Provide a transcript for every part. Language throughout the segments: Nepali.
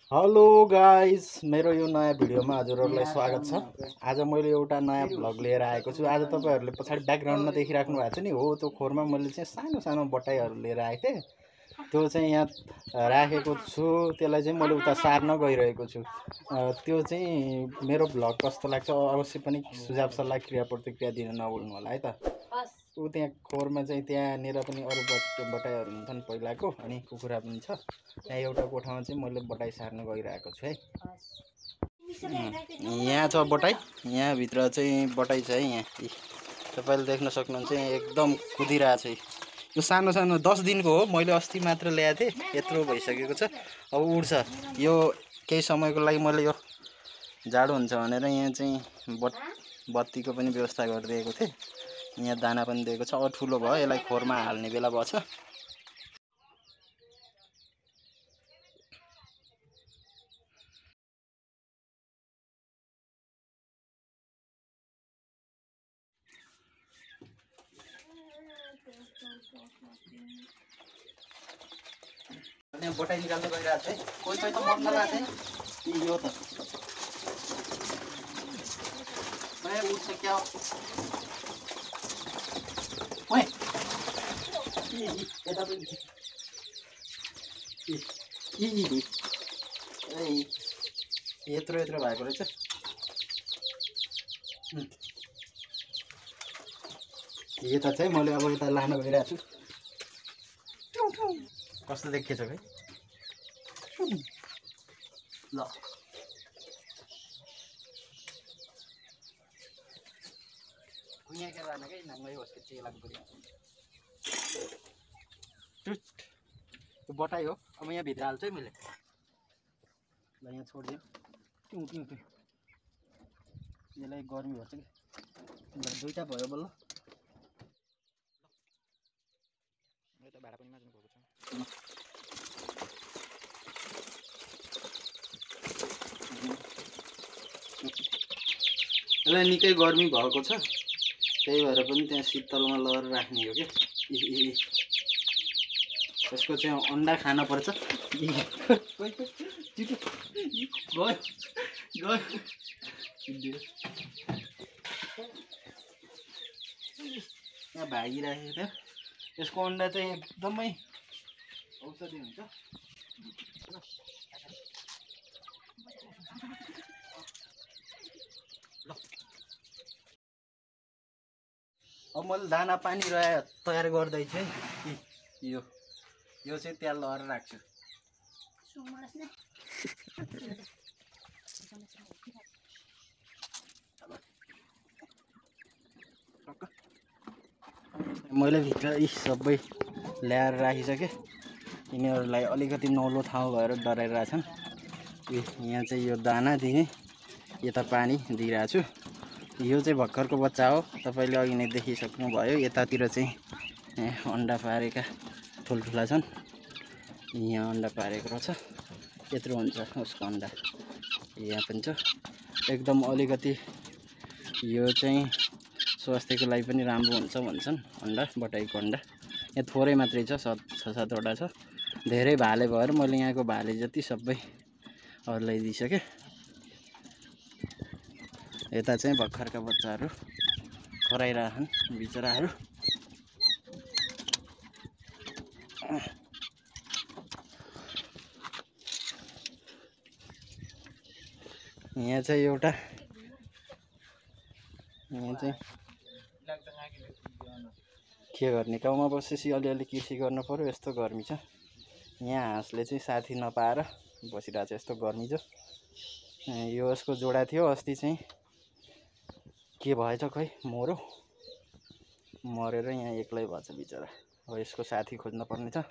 हेलो गाइस, मेरो यो नयाँ भिडियोमा हजुरहरूलाई स्वागत छ। आज मैले एउटा नयाँ भ्लग लिएर आएको छु। आज तपाईहरुले पछाडि ब्याकग्राउन्डमा देखिराख्नु भएको छ नि, हो त्यो खोरमा मैले चाहिँ सानो सानो बटाईहरु लिएर आएको थिएँ। त्यो चाहिँ यहाँ राखेको छु। त्यसलाई चाहिँ मैले उता सार्न गइरहेको छु। त्यो चाहिँ मेरो भ्लग कस्तो लाग्छ अवश्य पनि सुझाव सल्लाह क्रिया प्रतिक्रिया दिन नभुल्नु होला है त। ऊ त्यहाँ खोरमा चाहिँ त्यहाँनिर पनि अरू बटाईहरू हुन्छन् पहिलाको, अनि कुखुरा पनि छ। त्यहाँ एउटा कोठामा चाहिँ मैले बटाई सार्न गइरहेको छु है। यहाँ छ बटाई, यहाँभित्र चाहिँ बटाई छ है। यहाँ तपाईँले देख्न सक्नुहुन्छ, यहाँ एकदम कुदिरहेको छ। यो सानो सानो 10 दिनको हो, मैले अस्ति मात्र ल्याएको थिएँ। यत्रो भइसकेको छ, अब उड्छ। यो केही समयको लागि मैले यो जाडो हुन्छ भनेर यहाँ चाहिँ बत्तीको पनि व्यवस्था गरिदिएको थिएँ। यहाँ दाना पनि दिएको छ। अब ठुलो भयो, यसलाई खोरमा हाल्ने बेला भएछ। यहाँ बटाई निकाल्दै गइरहेको छ है। कोही कोही त मर्न लाग्छ है। यो त उठ्छ क्या हो? ओए यता पनि यत्रो यत्रो भएको रहेछ। यता चाहिँ मैले अब यता लान गइरहेको छु। कस्तो देखिएछ भाइ? ल यहाँ के लाने के नंगे उसके चेला को तो बटाई हो। अब यहाँ भित्र हाल्छु है मैले। ल यहाँ छोडिदियो। ट्यु ट्यु ट्यु यसलाई गर्मी भर्छ कि दुईटा भयो बल्ल। यो त भाडा पनि माझ्नु भएको छ। यसलाई निकै गर्मी भएको छ, त्यही भएर पनि त्यहाँ शीतलमा लगेर राख्ने हो के। यसको चाहिँ अन्डा खान पर्छ। यहाँ भागिराखेको थियो। यसको अन्डा चाहिँ एकदमै औषधि हुन्छ। अब मैले दाना पानी तयार गर्दैछु है। यो चाहिँ त्यहाँ लगेर राख्छु। मैले भित्र यी सबै ल्याएर राखिसकेँ। यिनीहरूलाई अलिकति नौलो ठाउँ भएर डराइरहेछन्। यहाँ चाहिँ यो दाना दिने, यता पानी दिइरहेको छु। यो चाहिँ भर्खरको बच्चा हो, तपाईँले अघि नै देखिसक्नुभयो। यतातिर चाहिँ अन्डा पारेका ठुल्ठुला छन्। यहाँ अन्डा पारेको रहेछ। यत्रो हुन्छ उसको अन्डा। यहाँ पनि छ। एकदम अलिकति यो चाहिँ स्वास्थ्यको लागि पनि राम्रो हुन्छ भन्छन् अन्डा, बटाईको अन्डा। यहाँ थोरै मात्रै छ, 6-7वटा छ। धेरै भाले भएर मैले यहाँको भाले जति सबै अरूलाई दिइसकेँ। यता चाहिँ भर्खरका बच्चाहरू खराइरहेछन् बिचराहरू। यहाँ चाहिँ एउटा के गर्ने, गाउँमा बसेपछि अलिअलि कृषि गर्नु पर्यो। यस्तो गर्मी छ। यहाँ हाँसले चाहिँ साथी नपाएर बसिरहेको छ। यस्तो गर्मी छ। यो यसको जोडा थियो, अस्ति चाहिँ के भएछ खै मरेर यहाँ एक्लै भएछ बिचरा। अब यसको साथी खोज्न पर्ने छ।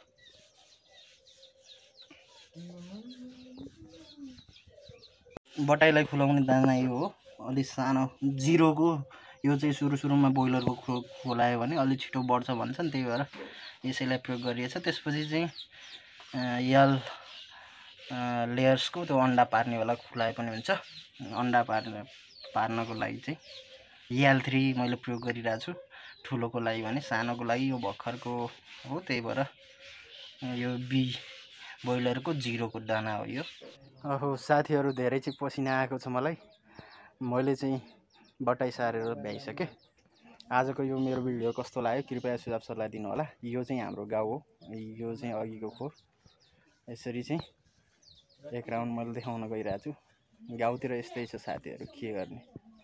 बटाईलाई खुलाउने दाना यो हो, अलि सानो जिरोको। यो चाहिँ सुरुमा बोइलरको खुलायो भने अलि छिटो बढ्छ भन्छन्, त्यही भएर यसैलाई प्रयोग गरिएछ। त्यसपछि चाहिँ यल लेयर्सको त्यो अन्डा पार्नेवाला खुलाए पनि हुन्छ। अन्डा पार्नको लागि चाहिँ YAL3 मैले प्रयोग गरिरहेको छु। ठुलोको लागि भने, सानोको लागि यो भर्खरको हो, त्यही भएर यो बोइलरको जिरोको दाना हो यो। ओहो साथीहरू धेरै चाहिँ पसिना आएको छ मलाई। मैले चाहिँ बटाइ सारेर भ्याइसकेँ। आजको यो मेरो भिडियो कस्तो लाग्यो कृपया सुझाव सल्लाह दिनु होला। यो चाहिँ हाम्रो गाउँ हो, यो चाहिँ अघिको खोर। यसरी चाहिँ एक राउन्ड मैले देखाउन गइरहेको छु। गाउँतिर यस्तै छ साथीहरू, के गर्ने।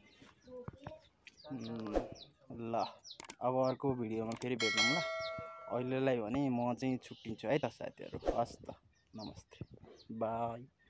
ल अब अर्को भिडियोमा फेरि भेटौँ ल। अहिलेलाई भने म चाहिँ छुट्टिन्छु है त साथीहरू। हस् त, नमस्ते, बाई।